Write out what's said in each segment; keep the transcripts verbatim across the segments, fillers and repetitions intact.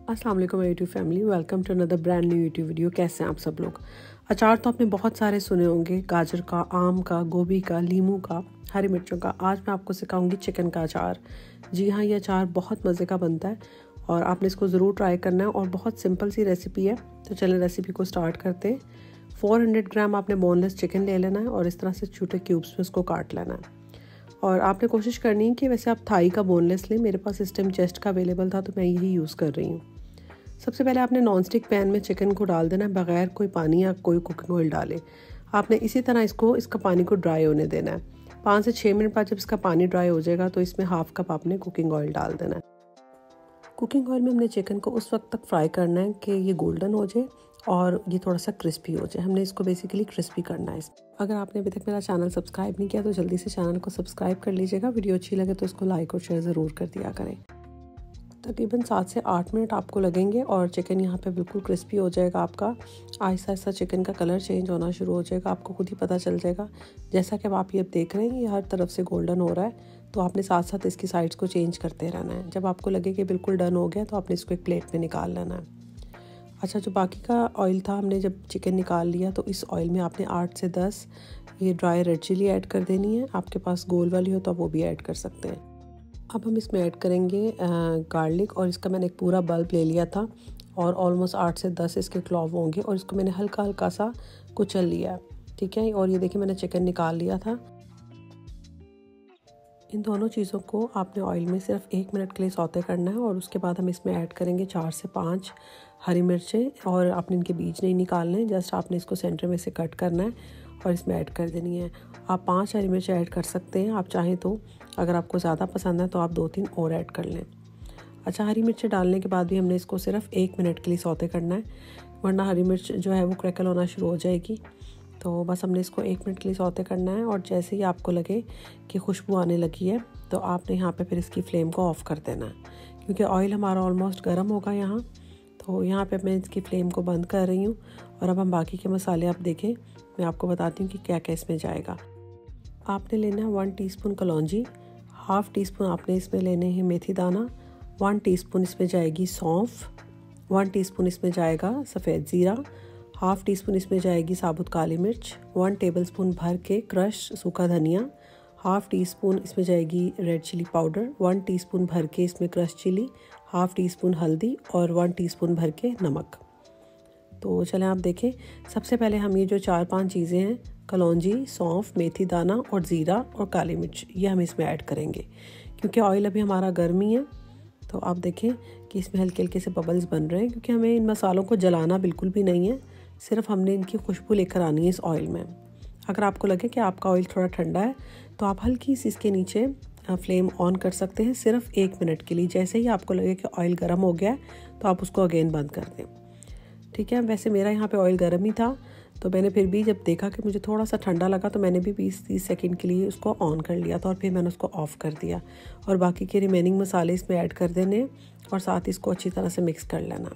अस्सलाम वालेकुम YouTube family, welcome to another brand new YouTube video. कैसे हैं आप सब लोग। अचार तो आपने बहुत सारे सुने होंगे, गाजर का, आम का, गोभी का, लीमू का, हरी मिर्चों का। आज मैं आपको सिखाऊंगी चिकन का अचार। जी हाँ, ये अचार बहुत मज़े का बनता है और आपने इसको ज़रूर ट्राई करना है और बहुत सिंपल सी रेसिपी है। तो चलें रेसिपी को स्टार्ट करते हैं। फोर हंड्रेड ग्राम आपने बोनलेस चिकन ले लेना है और इस तरह से छोटे क्यूब्स में उसको काट लेना है। और आपने कोशिश करनी है कि वैसे आप थाई का बोनलेस लें। मेरे पास इस टाइम चेस्ट का अवेलेबल था तो मैं यही यूज़ कर रही हूँ। सबसे पहले आपने नॉन स्टिक पैन में चिकन को डाल देना है बगैर कोई पानी या कोई कुकिंग ऑयल डाले। आपने इसी तरह इसको इसका पानी को ड्राई होने देना है। पाँच से छः मिनट बाद जब इसका पानी ड्राई हो जाएगा तो इसमें हाफ कप आपने कुकिंग ऑयल डाल देना है। कुकिंग ऑयल में हमने चिकन को उस वक्त तक फ्राई करना है कि ये गोल्डन हो जाए और ये थोड़ा सा क्रिस्पी हो जाए। हमने इसको बेसिकली क्रिस्पी करना है। अगर आपने अभी तक मेरा चैनल सब्सक्राइब नहीं किया तो जल्दी से चैनल को सब्सक्राइब कर लीजिएगा। वीडियो अच्छी लगे तो इसको लाइक और शेयर ज़रूर कर दिया करें। तकरीबन सात से आठ मिनट आपको लगेंगे और चिकन यहाँ पे बिल्कुल क्रिस्पी हो जाएगा। आपका आहिस्ता आहिस्ता चिकन का कलर चेंज होना शुरू हो जाएगा, आपको खुद ही पता चल जाएगा। जैसा कि आप ये देख रहे हैं ये हर तरफ से गोल्डन हो रहा है, तो आपने साथ साथ इसकी साइड्स को चेंज करते रहना है। जब आपको लगे कि बिल्कुल डन हो गया तो आपने इसको एक प्लेट में निकाल लेना है। अच्छा, जो बाकी का ऑयल था, हमने जब चिकन निकाल लिया तो इस ऑयल में आपने आठ से दस ये ड्राई रेड चिली ऐड कर देनी है। आपके पास गोल वाली हो तो आप वो भी ऐड कर सकते हैं। अब हम इसमें ऐड करेंगे गार्लिक और इसका मैंने एक पूरा बल्ब ले लिया था और ऑलमोस्ट आठ से दस इसके क्लॉव होंगे और इसको मैंने हल्का हल्का सा कुचल लिया है। ठीक है, और ये देखिए मैंने चिकन निकाल लिया था। इन दोनों चीज़ों को आपने ऑयल में सिर्फ एक मिनट के लिए सौते करना है और उसके बाद हम इसमें ऐड करेंगे चार से पाँच हरी मिर्चें और आपने इनके बीज नहीं निकालने, जस्ट आपने इसको सेंटर में से कट करना है और इसमें ऐड कर देनी है। आप पांच हरी मिर्च ऐड कर सकते हैं, आप चाहें तो। अगर आपको ज़्यादा पसंद है तो आप दो तीन और ऐड कर लें। अच्छा, हरी मिर्चें डालने के बाद भी हमने इसको सिर्फ एक मिनट के लिए सौते करना है, वरना हरी मिर्च जो है वो क्रैकल होना शुरू हो जाएगी। तो बस हमने इसको एक मिनट के लिए सौते करना है और जैसे ही आपको लगे कि खुशबू आने लगी है तो आपने यहाँ पर फिर इसकी फ्लेम को ऑफ़ कर देना है, क्योंकि ऑयल हमारा ऑलमोस्ट गर्म होगा यहाँ। तो यहाँ पे मैं इसकी फ्लेम को बंद कर रही हूँ और अब हम बाकी के मसाले आप देखें, मैं आपको बताती हूँ कि क्या क्या इसमें जाएगा। आपने लेना है वन टीस्पून कलौंजी, हाफ़ टी स्पून आपने इसमें लेने हैं मेथी दाना, वन टीस्पून इसमें जाएगी सौंफ, वन टीस्पून इसमें जाएगा सफ़ेद ज़ीरा, हाफ़ टी स्पून इसमें जाएगी साबुत काली मिर्च, वन टेबलस्पून भर के क्रश सूखा धनिया, हाफ़ टी स्पून इसमें जाएगी red chilli powder, one teaspoon भर के इसमें crush chilli, half teaspoon हल्दी और वन टीस्पून भर के नमक। तो चलें आप देखें, सबसे पहले हम ये जो चार पांच चीज़ें हैं, कलौंजी, सौंफ, मेथी दाना और ज़ीरा और काली मिर्च, ये हम इसमें ऐड करेंगे। क्योंकि ऑयल अभी हमारा गर्म ही है तो आप देखें कि इसमें हल्के हल्के से बबल्स बन रहे हैं, क्योंकि हमें इन मसालों को जलाना बिल्कुल भी नहीं है, सिर्फ हमने इनकी खुशबू लेकर आनी है इस ऑयल में। अगर आपको लगे कि आपका ऑयल थोड़ा ठंडा है तो आप हल्की सी इसके नीचे फ्लेम ऑन कर सकते हैं सिर्फ एक मिनट के लिए। जैसे ही आपको लगे कि ऑयल गर्म हो गया है तो आप उसको अगेन बंद कर दें। ठीक है, वैसे मेरा यहाँ पे ऑयल गर्म ही था तो मैंने फिर भी जब देखा कि मुझे थोड़ा सा ठंडा लगा तो मैंने भी बीस तीस सेकंड के लिए उसको ऑन कर लिया था और फिर मैंने उसको ऑफ़ कर दिया और बाकी के रिमेनिंग मसाले इसमें ऐड कर देने और साथ ही इसको अच्छी तरह से मिक्स कर लेना।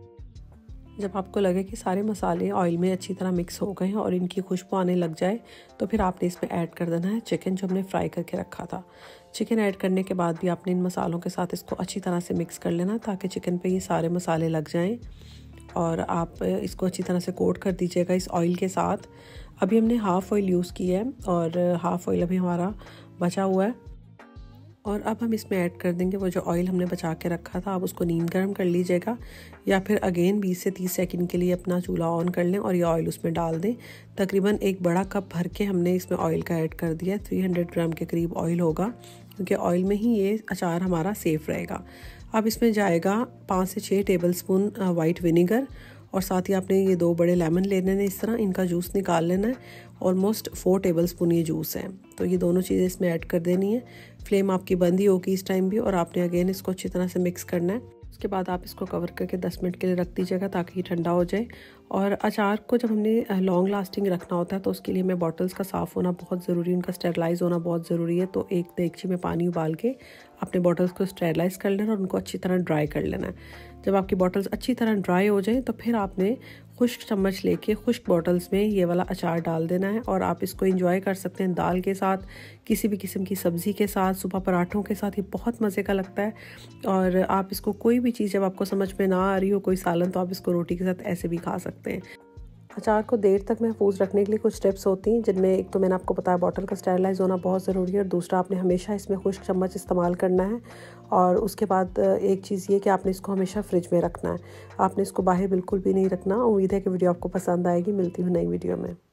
जब आपको लगे कि सारे मसाले ऑयल में अच्छी तरह मिक्स हो गए हैं और इनकी खुशबू आने लग जाए तो फिर आपने इसमें ऐड कर देना है चिकन जो हमने फ्राई करके रखा था। चिकन ऐड करने के बाद भी आपने इन मसालों के साथ इसको अच्छी तरह से मिक्स कर लेना ताकि चिकन पे ये सारे मसाले लग जाएं और आप इसको अच्छी तरह से कोट कर दीजिएगा इस ऑयल के साथ। अभी हमने हाफ़ ऑयल यूज़ किया है और हाफ़ ऑयल अभी हमारा बचा हुआ है और अब हम इसमें ऐड कर देंगे वो जो ऑयल हमने बचा के रखा था। आप उसको नीम गर्म कर लीजिएगा या फिर अगेन बीस से तीस सेकंड के लिए अपना चूल्हा ऑन कर लें और ये ऑयल उसमें डाल दें। तकरीबन एक बड़ा कप भर के हमने इसमें ऑयल का ऐड कर दिया है। थ्री हंड्रेड ग्राम के करीब ऑयल होगा, क्योंकि ऑयल में ही ये अचार हमारा सेफ़ रहेगा। अब इसमें जाएगा पाँच से छः टेबल स्पून वाइट विनीगर और साथ ही आपने ये दो बड़े लेमन लेने हैं, इस तरह इनका जूस निकाल लेना है। ऑलमोस्ट फोर टेबल स्पून ये जूस है, तो ये दोनों चीज़ें इसमें ऐड कर देनी है। फ्लेम आपकी बंद ही होगी इस टाइम भी और आपने अगेन इसको अच्छी तरह से मिक्स करना है। उसके बाद आप इसको कवर करके दस मिनट के लिए रख दीजिएगा ताकि ये ठंडा हो जाए। और अचार को जब हमने लॉन्ग लास्टिंग रखना होता है तो उसके लिए हमें बॉटल्स का साफ़ होना बहुत ज़रूरी है, उनका स्टेरलाइज होना बहुत ज़रूरी है। तो एक देगची में पानी उबाल के अपने बॉटल्स को स्टेरलाइज कर लेना और उनको अच्छी तरह ड्राई कर लेना है। जब आपकी बॉटल्स अच्छी तरह ड्राई हो जाएं तो फिर आपने खुश्क चम्मच लेके खुश्क बॉटल्स में ये वाला अचार डाल देना है और आप इसको एंजॉय कर सकते हैं दाल के साथ, किसी भी किस्म की सब्ज़ी के साथ, सुबह पराठों के साथ। ये बहुत मज़े का लगता है। और आप इसको कोई भी चीज़ जब आपको समझ में ना आ रही हो, कोई सालन, तो आप इसको रोटी के साथ ऐसे भी खा सकते हैं। अचार को देर तक महफूज रखने के लिए कुछ टिप्स होती हैं, जिनमें एक तो मैंने आपको बताया बॉटल का स्टेरलाइज होना बहुत ज़रूरी है, और दूसरा आपने हमेशा इसमें खुश्क चम्मच इस्तेमाल करना है। और उसके बाद एक चीज़ ये कि आपने इसको हमेशा फ्रिज में रखना है, आपने इसको बाहर बिल्कुल भी नहीं रखना। उम्मीद है कि वीडियो आपको पसंद आएगी। मिलती हूँ नई वीडियो में।